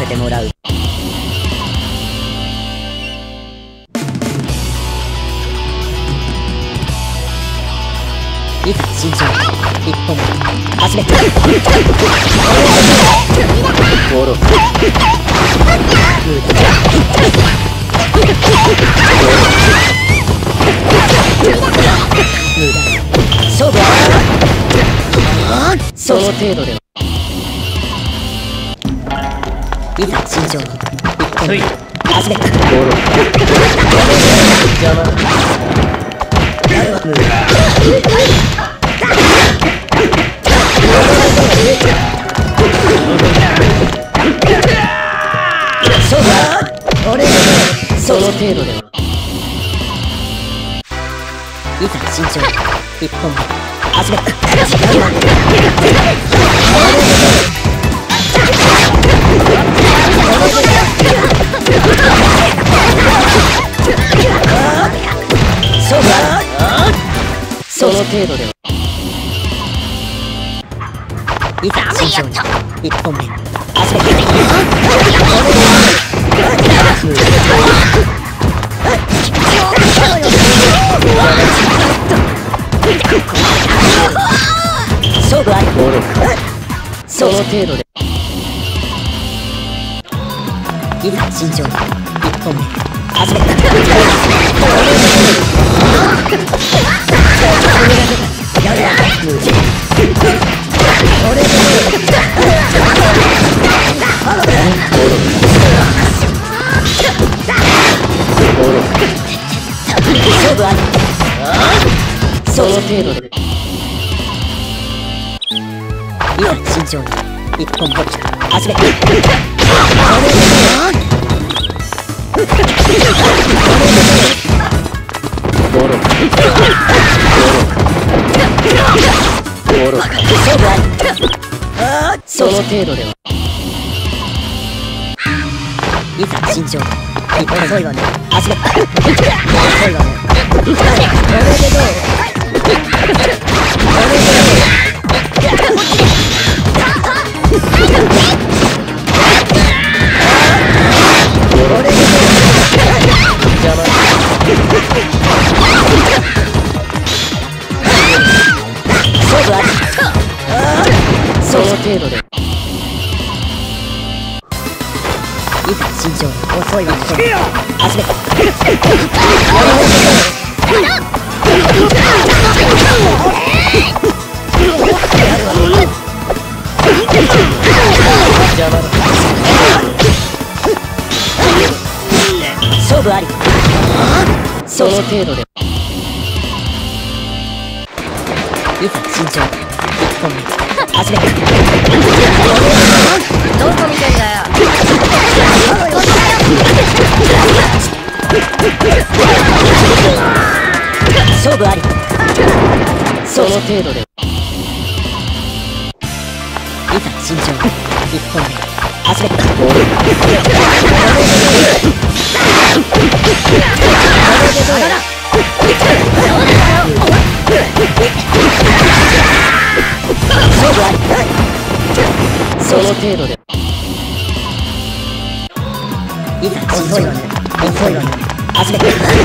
せてもらう。いざ慎重一本目始め。ゴロ勝負はその程度で。いざ慎重一本目始め。邪魔勝負は俺その程度では。いざ慎重一本目始め。勝負はその程度では。いざ慎重一本目始め。勝負ありその程度で。いざ慎重一本目始め。勝負ありその程度で。いざ慎重に一本目始め。勝負ありその程度では。いざ慎重一本目始め。遅いわね。これでど勝負ありその程度で。いざ慎重遅いわね。始め。勝負ありその程度で。いざ慎重一本目始め。どこ見てんだよ。勝負ありその程度で。いざ慎重一本目始め。勝負ありその程度で。いざ慎重遅いわね。始め。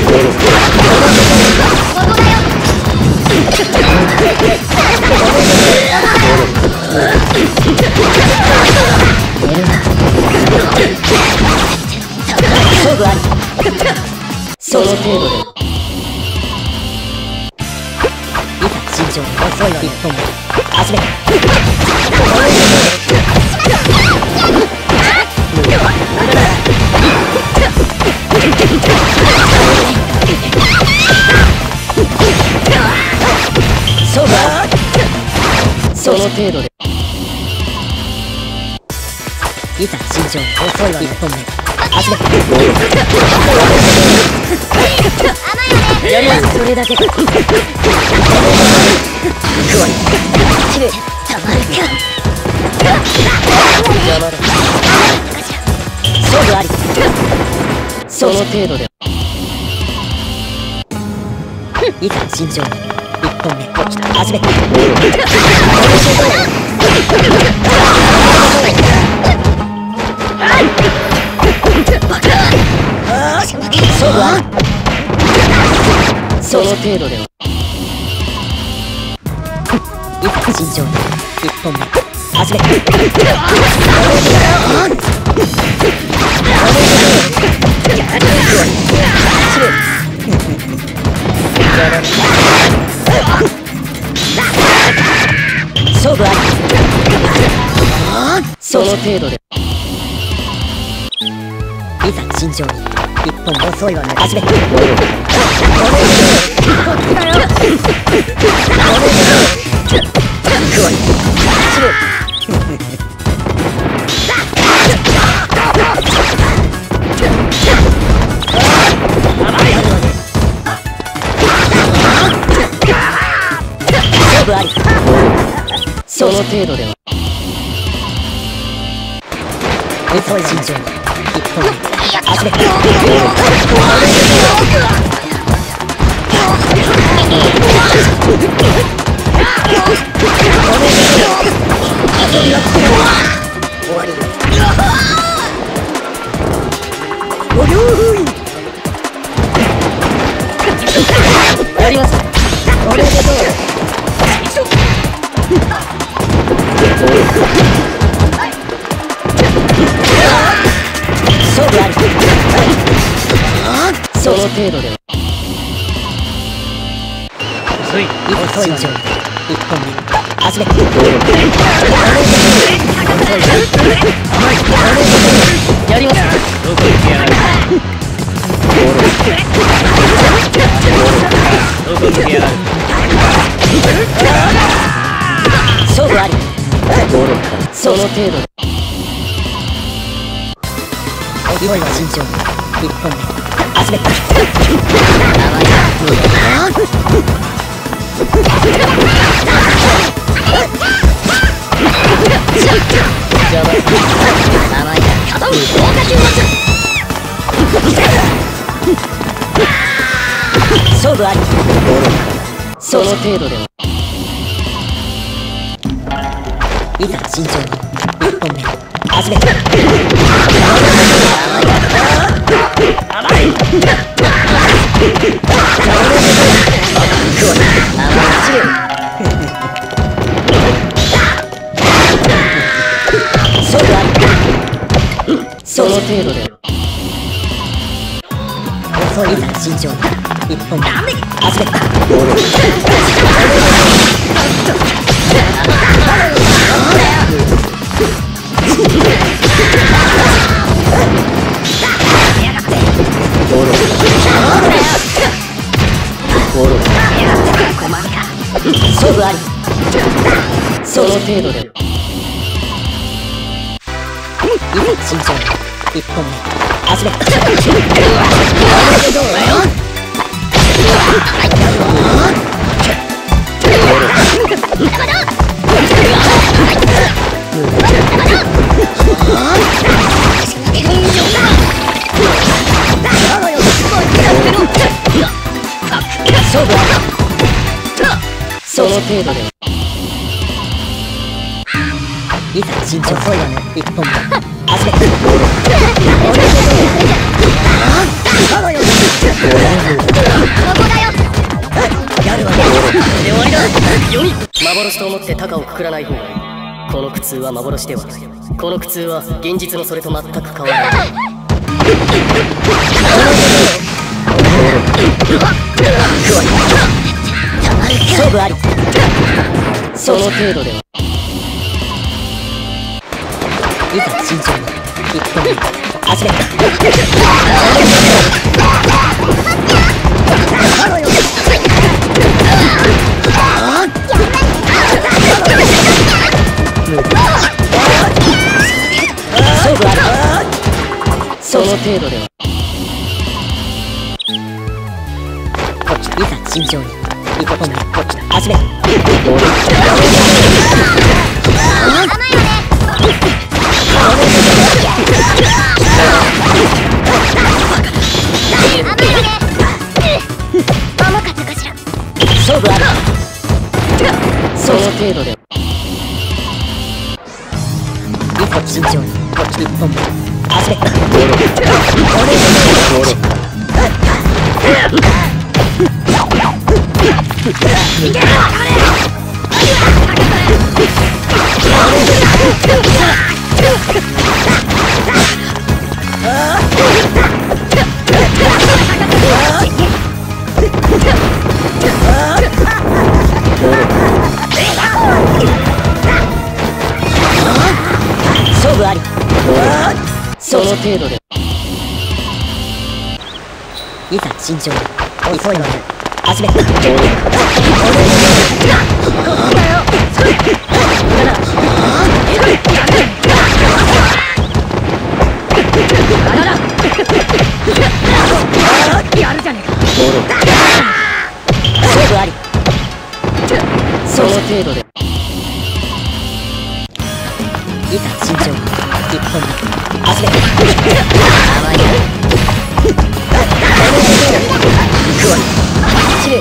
勝負ありその程度で。いざ慎重遅いわね。一本目始め。勝負ありその程度で。いざ慎重遅いわね。一本目始め。やりますそれだけ。行くわね。たまるか。邪魔だ。勝負ありその程度で。いざ慎重一本目始め。勝の程度では。いざ慎重に。1本目始め。勝負あり。その程度で。いざ慎重に。1本目遅いわね。始め。勝負あり。その程度では。遅い慎重に。1本目始め。終わり。おりょういやります。おめでとう。勝負あり。その程度では。遅い慎重に。1本目始め。やります。どこ行きやがる。どこ行きやがる。勝負あり。その程度で。遅いは慎重に。1本目始め。勝負あり。その程度では。いざ慎重に。1本目始め。勝負あり。その程度で。遅い。いざ慎重に。1本目始め。勝負あり。その程度で。いざ慎重に。1本目始め。勝負あり。その程度で。いざ慎重。遅いわね。1本目始め。やるわね。終わりだ。幻と思って高をくくらない方がいい。この苦痛は幻ではない。この苦痛は現実のそれと全く変わらない。勝負あり。その程度では。いざ慎重に。1本目始め。勝負あり。その程度では。いざ慎重に。1本目始め。勝負あり。その程度で。いざ慎重に。1本目始め。 勝負あり。その程度で。いざ尋常に。遅いので始め。やるじゃねえか。勝負あり。その程度で。いざ慎重に一本目始め。甘いな。行くわ。失礼。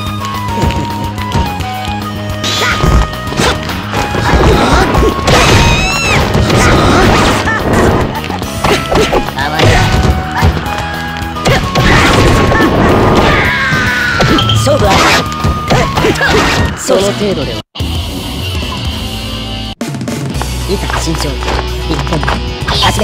甘いな。勝負あり。その程度では。いざ慎重に一本目始め。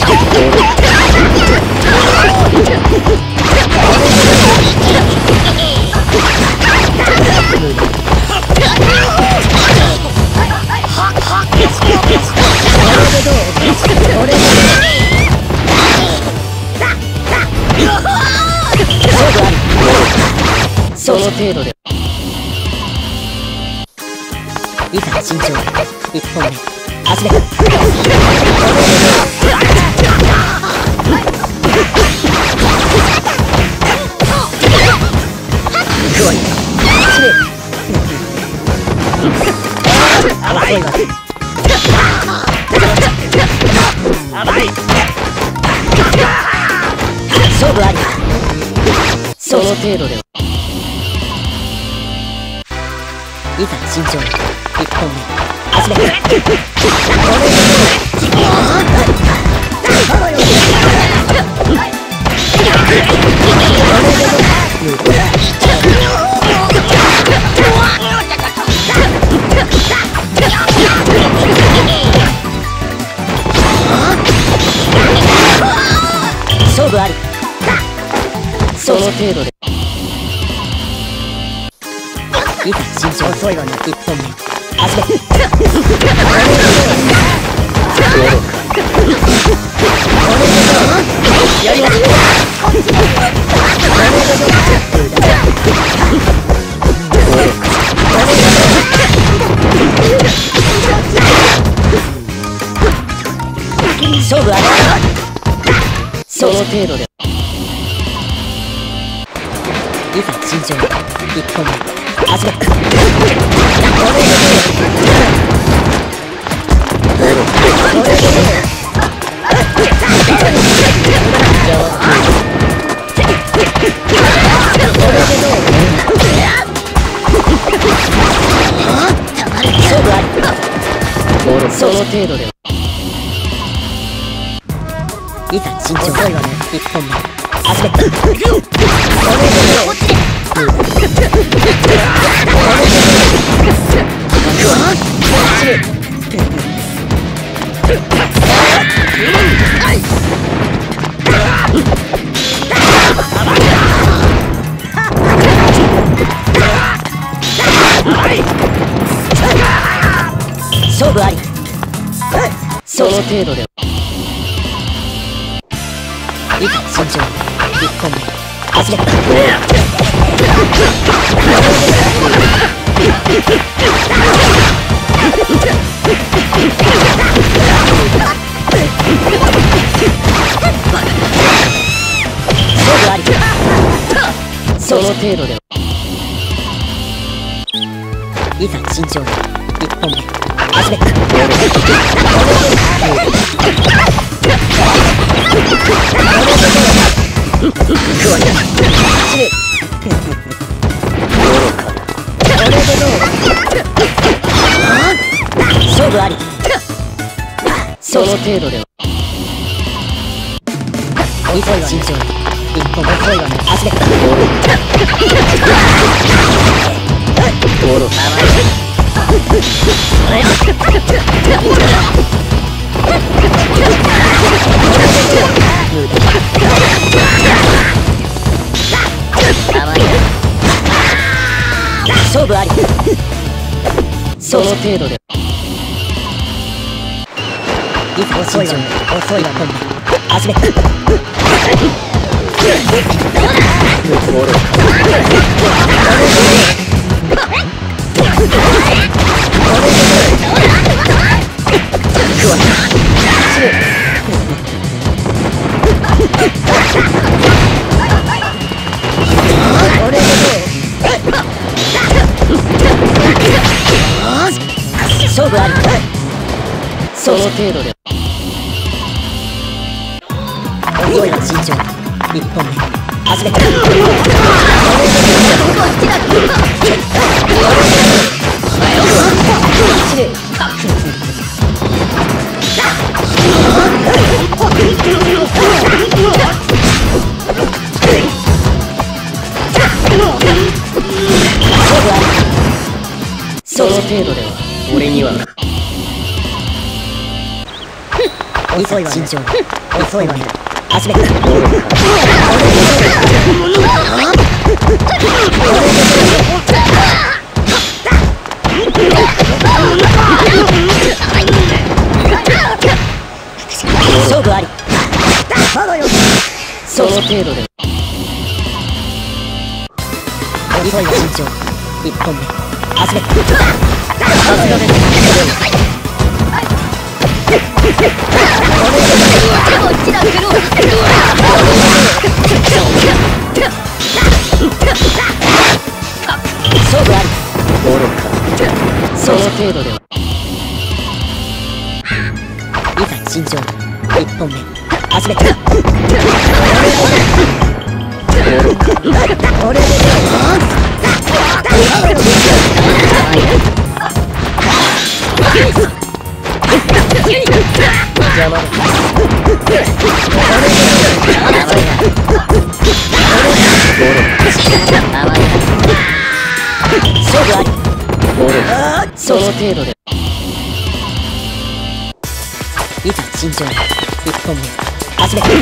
その程度で。いざ慎重に一本目始め。甘いわ。勝負あり。その程度で。いざ慎重に一本目始め。勝負あり。その程度で。いざ慎重に一本目始め。やります。勝負あり。その程度で。いざ慎重に一本目始め。その程度で。いざ慎重に一本目始め。勝負あり。その程度で。いざ慎重に一本目始め。勝負あり。その程度で。いざ慎重に一本目始め。勝負あり。その程度で。いざ慎重に一本目始め。 勝負あり。その程度で。いざ遅いわ遅いわ今度始め。勝負あり。その程度で。遅いは慎重。1本目始めた。その程度では俺には遅いわ慎重。遅いわ始めた。勝負あり。その程度で遅いは慎重。1本目始めた。さすがです。勝負あり。その程度ではいざ慎重。1本目始めた。これで邪魔だ。勝負あり。その程度でいざ慎重。1本目始めた。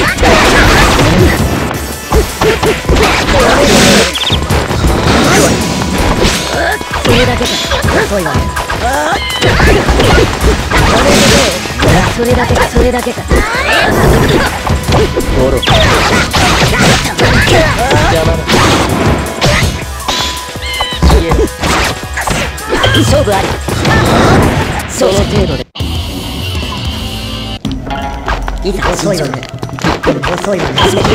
それだけか。遅いわね。それだけか。それだけか。邪魔だ。勝負あり。その程度でいざ遅いわね。遅いわね。始めて。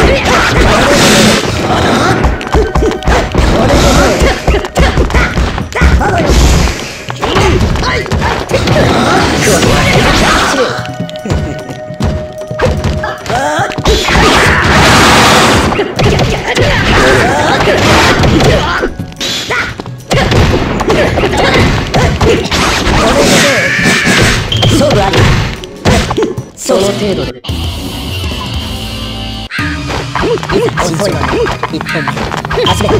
勝負あり。その程度で遅いわね。1本目始め。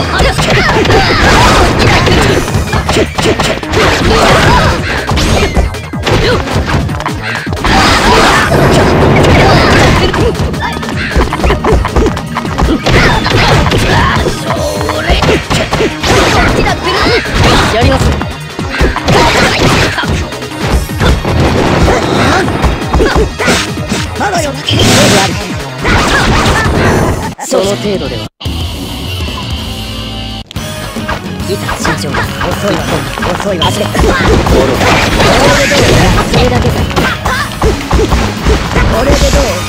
やります。まだよ。その程度ではいざ慎重。遅いわ遅いわ。始め。それだけか。これでどう。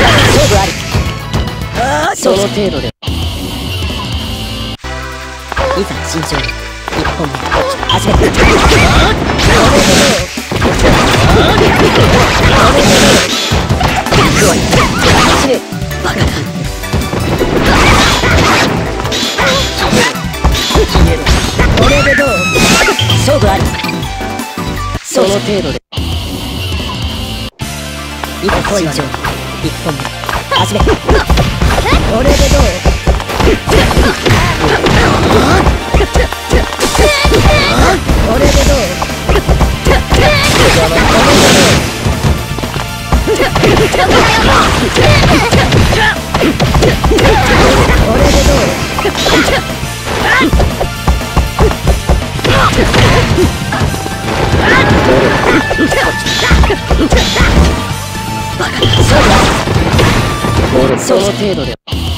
その程度でいいざ慎重に1本目始める。バカだ。これでどう？勝負あり。その程度でいざ慎重に1本目始める。これでどう？これでどう？その程度で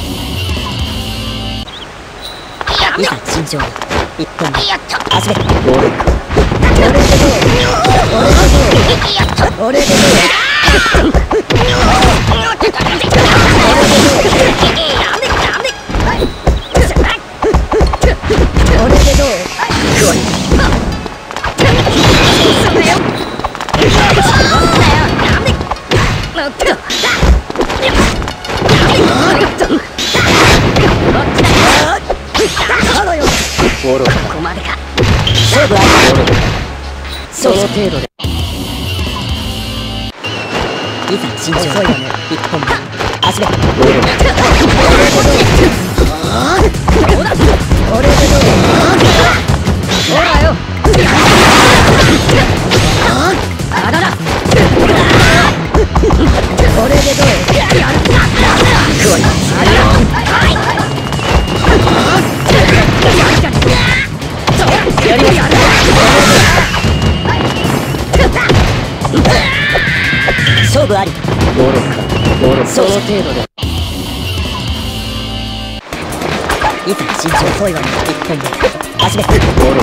いざ慎重に1本目始める。俺でどう？勝負あり。その程度でいざ慎重に1本目始める。俺でどう？ほらよ。あらら。俺でどう？やります。勝負あり。その程度でいざ慎重遅いわね。1本目始める。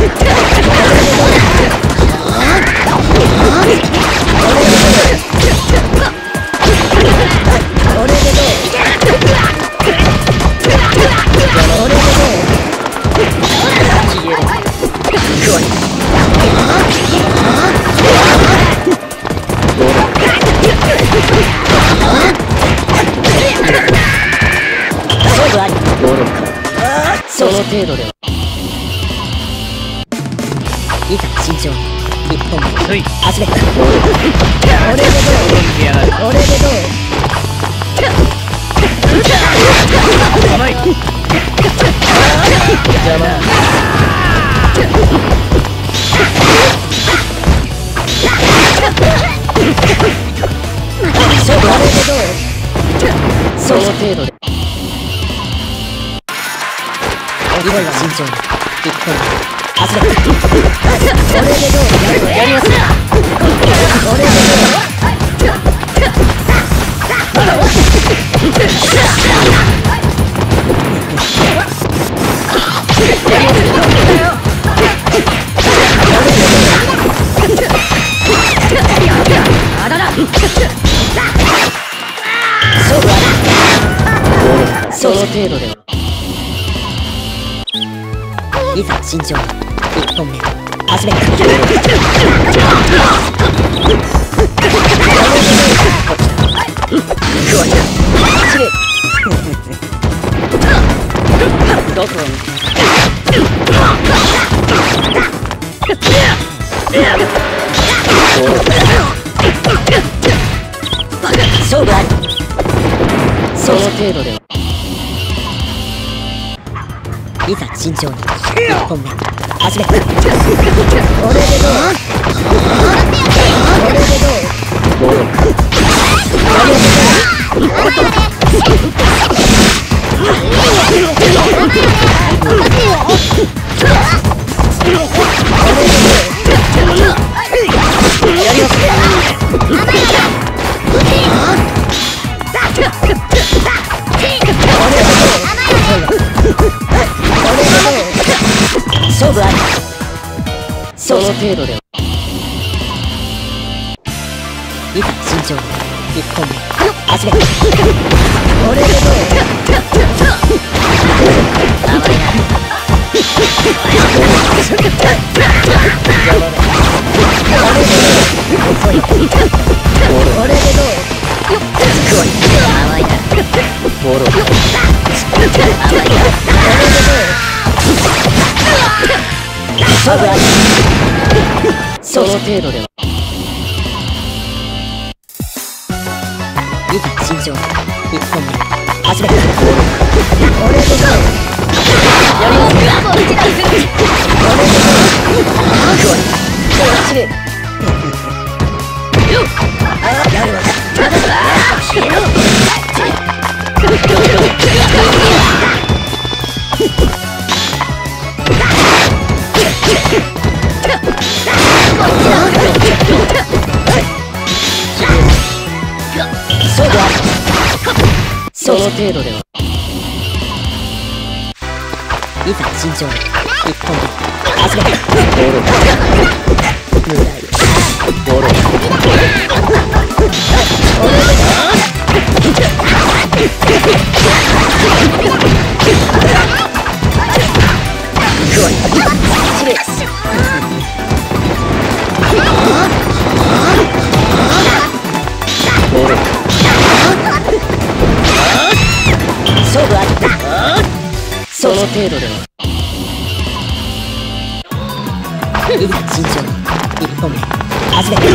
その程度でいざ慎重に1本目始める。俺でどう？俺でどう？邪魔。勝負あれでどう？その程度でいざ慎重に1本目始める。俺でどう？やります。俺でどう？その程度でいざ慎重に1本目始める。どこに勝負あり。その程度でいざ慎重に1本目始める。俺でどう？俺でどう？勝負あり。その程度でいざ慎重に1本目始める。俺でどう？ その程度では。 いざ慎重に1本目始める。俺でゴー。やりますよ。俺でゴー。走る。やるわけ。 その程度では。 いざ慎重に1本目始める。勝負あり。 その程度では。 いざ慎重に1本目始める。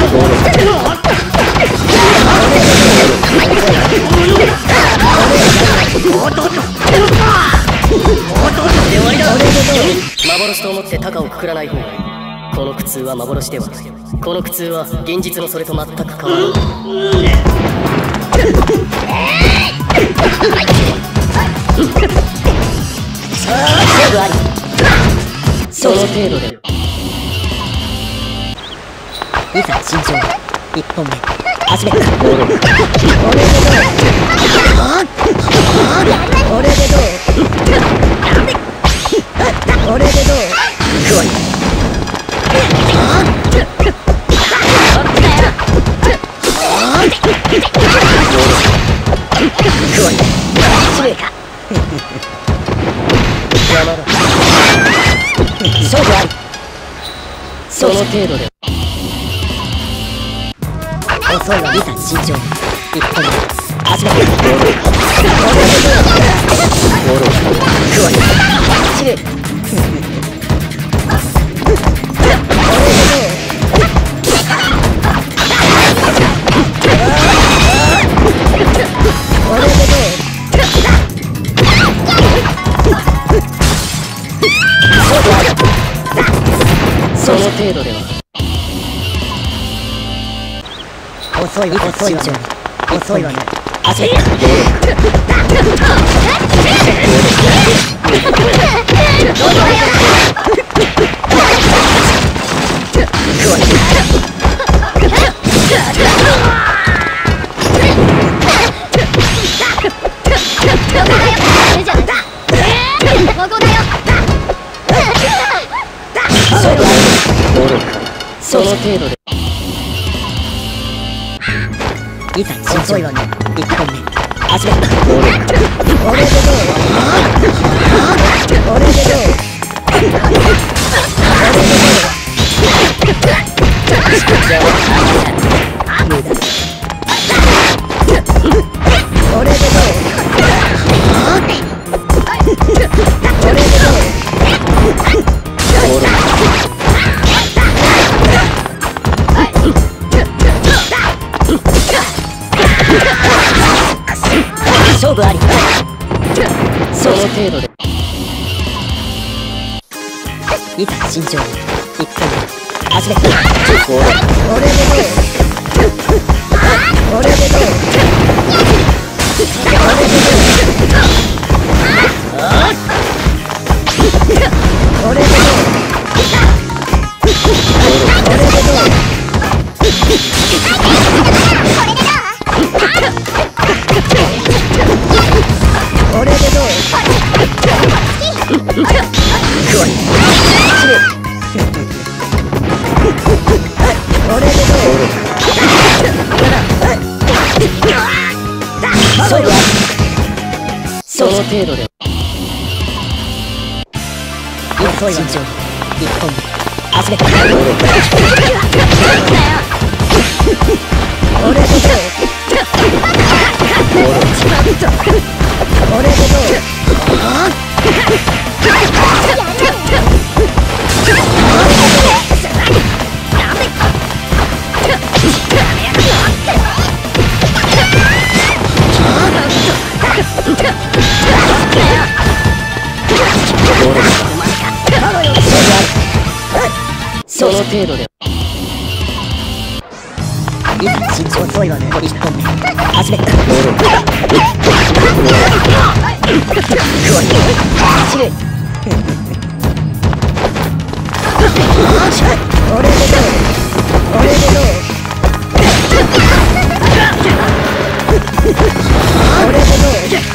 幻と思って高をくくらない方がいい。この苦痛は幻ではない。この苦痛は現実のそれと全く変わらない。 勝負あり。 その程度で。 いざ慎重に1本目始める。俺でどう。俺でどう。勝負あり。 その程度で。 遅いわ。いざ慎重に1本目始める。走る。 その程度では。 遅いわ。遅いわ。遅いわね。始める。 その程度で。 いざ慎重に1本目始める。俺でどう。俺でどう。俺でどう。勝負あり。 その程度で。 いざ慎重に1本目始める。俺でどう。俺でどう。俺でどう。 その程度で。 遅いわね。一本足で俺でどう俺でどうその程度でいざ慎重遅いわね。一本目足で走れ俺でどう俺でどう俺でどう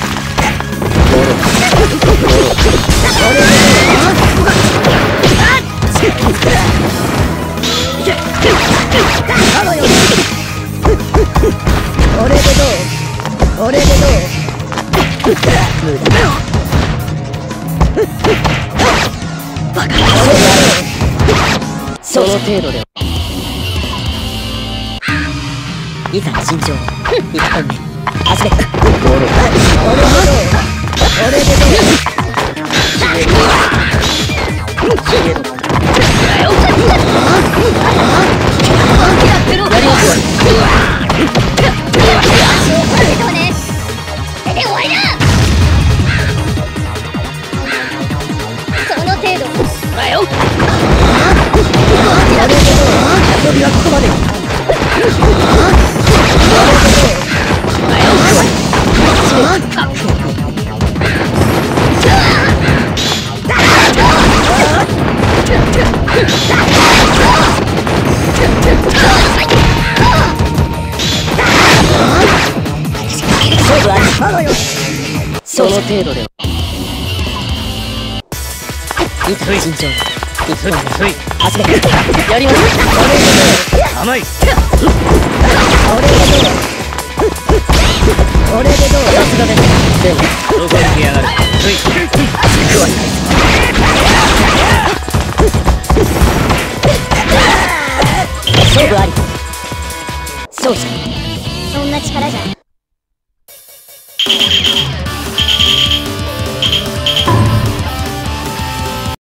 俺でどうその程度でいざ慎重一本目足で俺でどその程度でいざ慎重一本目足でやります甘い俺でどうさすがですでもどこに来やがる勝負あり勝者そんな力じゃ